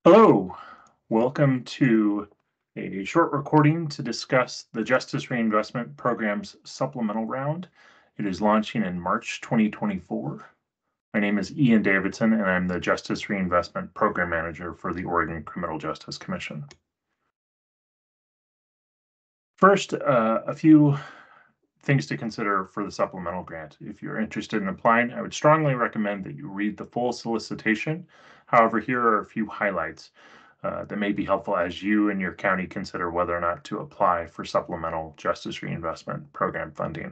Hello, welcome to a short recording to discuss the Justice Reinvestment Program's supplemental round. It is launching in March 2024. My name is Ian Davidson, and I'm the Justice Reinvestment Program Manager for the Oregon Criminal Justice Commission. First, a few things to consider for the supplemental grant. If you're interested in applying, I would strongly recommend that you read the full solicitation. However, here are a few highlights that may be helpful as you and your county consider whether or not to apply for supplemental Justice Reinvestment Program funding.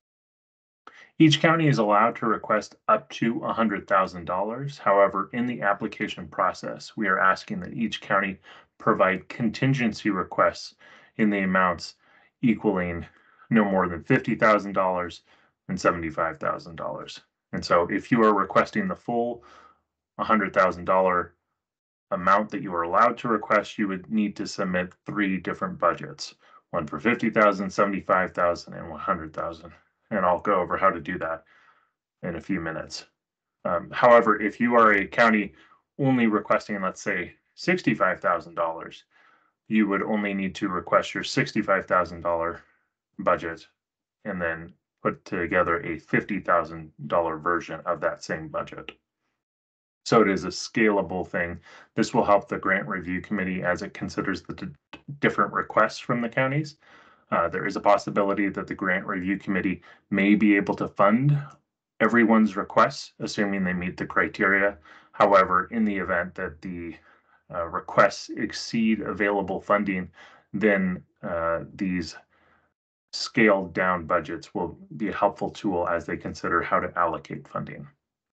Each county is allowed to request up to $100,000. However, in the application process, we are asking that each county provide contingency requests in the amounts equaling no more than $50,000 and $75,000. And so if you are requesting the full $100,000 amount that you are allowed to request, you would need to submit 3 different budgets, one for $50,000, $75,000, and $100,000. And I'll go over how to do that in a few minutes. However, if you are a county only requesting, let's say, $65,000, you would only need to request your $65,000 budget and then put together a $50,000 version of that same budget. So it is a scalable thing. This will help the grant review committee as it considers the different requests from the counties. There is a possibility that the grant review committee may be able to fund everyone's requests, assuming they meet the criteria. However, in the event that the requests exceed available funding, then these scaled down budgets will be a helpful tool as they consider how to allocate funding.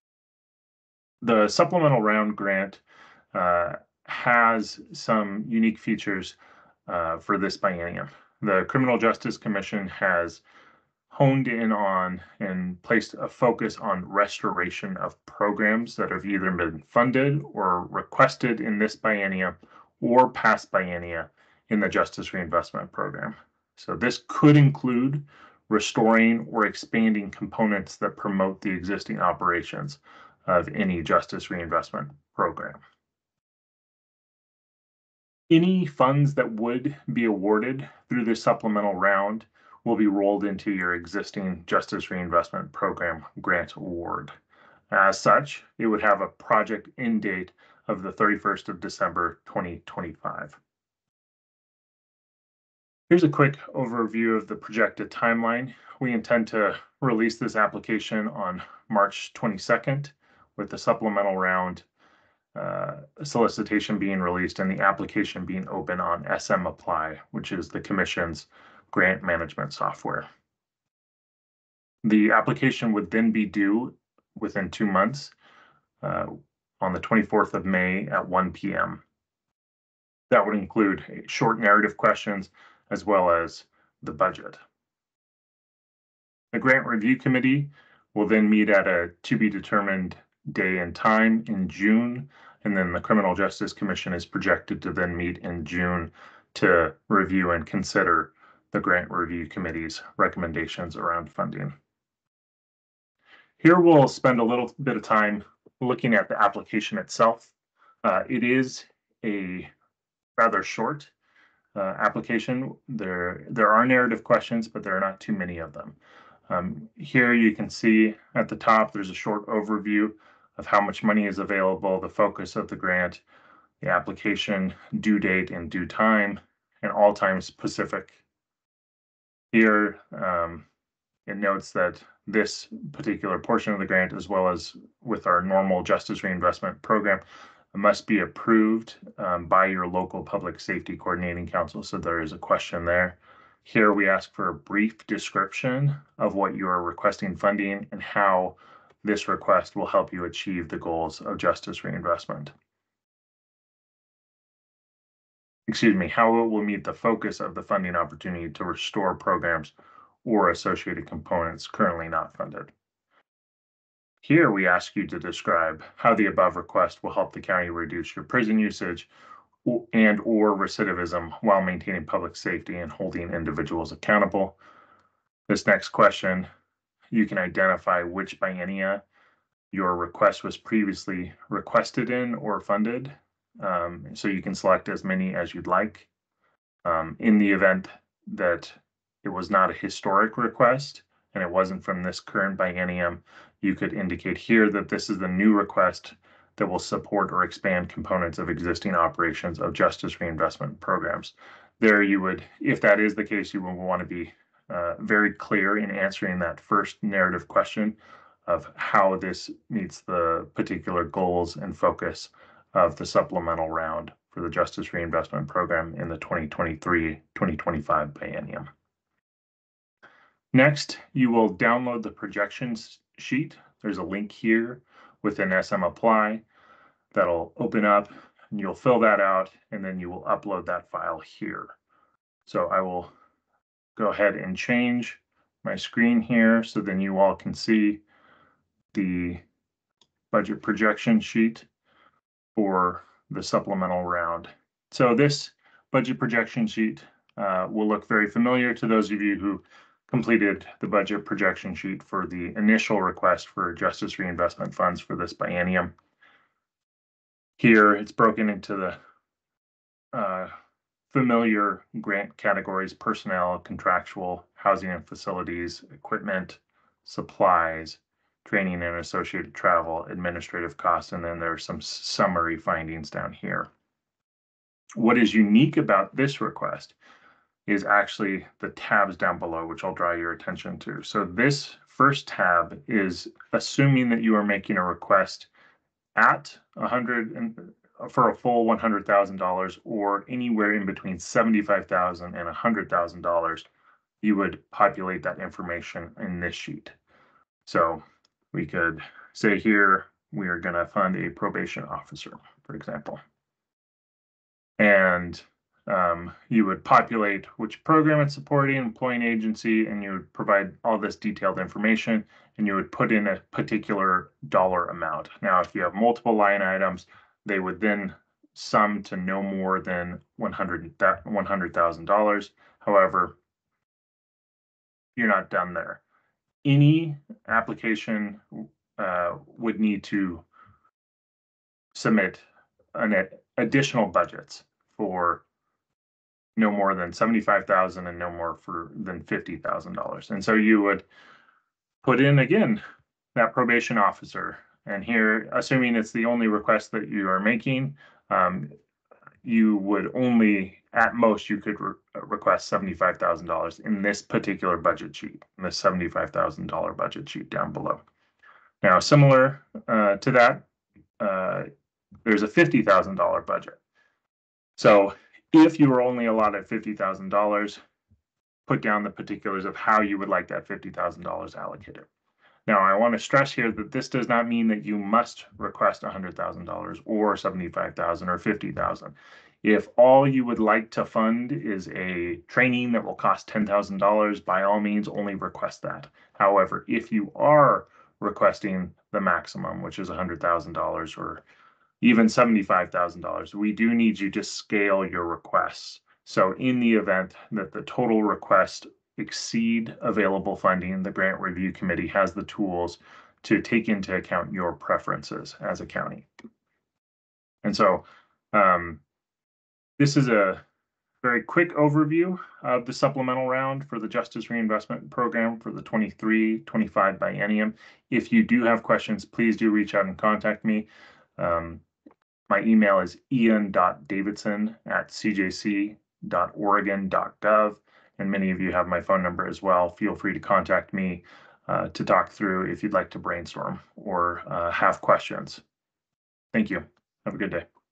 The supplemental round grant has some unique features for this biennium. The Criminal Justice Commission has honed in on and placed a focus on restoration of programs that have either been funded or requested in this biennium or past biennia in the Justice Reinvestment Program. So this could include restoring or expanding components that promote the existing operations of any Justice Reinvestment Program. Any funds that would be awarded through this supplemental round will be rolled into your existing Justice Reinvestment Program grant award. As such, it would have a project end date of the 31st of December 2025. Here's a quick overview of the projected timeline. We intend to release this application on March 22nd, with the supplemental round solicitation being released and the application being open on SM Apply, which is the Commission's grant management software. The application would then be due within 2 months on the 24th of May at 1 p.m. That would include short narrative questions as well as the budget. The Grant Review Committee will then meet at a to-be-determined day and time in June, and then the Criminal Justice Commission is projected to then meet in June to review and consider the Grant Review Committee's recommendations around funding. Here we'll spend a little bit of time looking at the application itself. It is a rather short application. There are narrative questions, but there are not too many of them. Here you can see at the top, there's a short overview of how much money is available, the focus of the grant, the application due date and due time, and all time specific. Here, it notes that this particular portion of the grant, as well as with our normal Justice Reinvestment Program, must be approved by your local Public Safety Coordinating Council. So there is a question there. Here we ask for a brief description of what you are requesting funding and how this request will help you achieve the goals of justice reinvestment. How it will meet the focus of the funding opportunity to restore programs or associated components currently not funded. Here we ask you to describe how the above request will help the county reduce your prison usage and or recidivism while maintaining public safety and holding individuals accountable. This next question, you can identify which biennia your request was previously requested in or funded, So you can select as many as you'd like. In the event that it was not a historic request and it wasn't from this current biennium, you could indicate here that this is the new request that will support or expand components of existing operations of justice reinvestment programs. There you would, if that is the case, you would want to be very clear in answering that first narrative question of how this meets the particular goals and focus of the supplemental round for the Justice Reinvestment Program in the 2023-2025 biennium. Next, you will download the projections sheet. There's a link here within SM Apply that'll open up, and you'll fill that out, and then you will upload that file here. So I will go ahead and change my screen here so then you all can see the budget projection sheet for the supplemental round. So this budget projection sheet will look very familiar to those of you who completed the budget projection sheet for the initial request for justice reinvestment funds for this biennium. Here it's broken into the familiar grant categories: personnel, contractual, housing and facilities, equipment, supplies, training and associated travel, administrative costs, and then there's some summary findings down here. What is unique about this request is actually the tabs down below, which I'll draw your attention to. So this first tab is assuming that you are making a request at for a full $100,000 or anywhere in between $75,000 and $100,000, you would populate that information in this sheet. So we could say here, we are going to fund a probation officer, for example. And you would populate which program it's supporting, employing agency, and you would provide all this detailed information, and you would put in a particular dollar amount. Now, if you have multiple line items, they would then sum to no more than $100,000. However, you're not done there. Any application would need to submit an additional budgets for no more than $75,000 and no more than $50,000. And so you would put in again that probation officer. And here, assuming it's the only request that you are making, you would only, at most, you could request $75,000 in this particular budget sheet, in the $75,000 budget sheet down below. Now, similar to that, there's a $50,000 budget. So if you were only allotted $50,000, put down the particulars of how you would like that $50,000 allocated. Now, I want to stress here that this does not mean that you must request $100,000 or $75,000 or $50,000. If all you would like to fund is a training that will cost $10,000, by all means, only request that. However, if you are requesting the maximum, which is $100,000 or even $75,000, we do need you to scale your requests. So in the event that the total request exceed available funding, the Grant Review Committee has the tools to take into account your preferences as a county. And so this is a very quick overview of the supplemental round for the Justice Reinvestment Program for the 23-25 biennium. If you do have questions, please do reach out and contact me. My email is ian.davidson@cjc.oregon.gov, and many of you have my phone number as well. Feel free to contact me to talk through if you'd like to brainstorm or have questions. Thank you. Have a good day.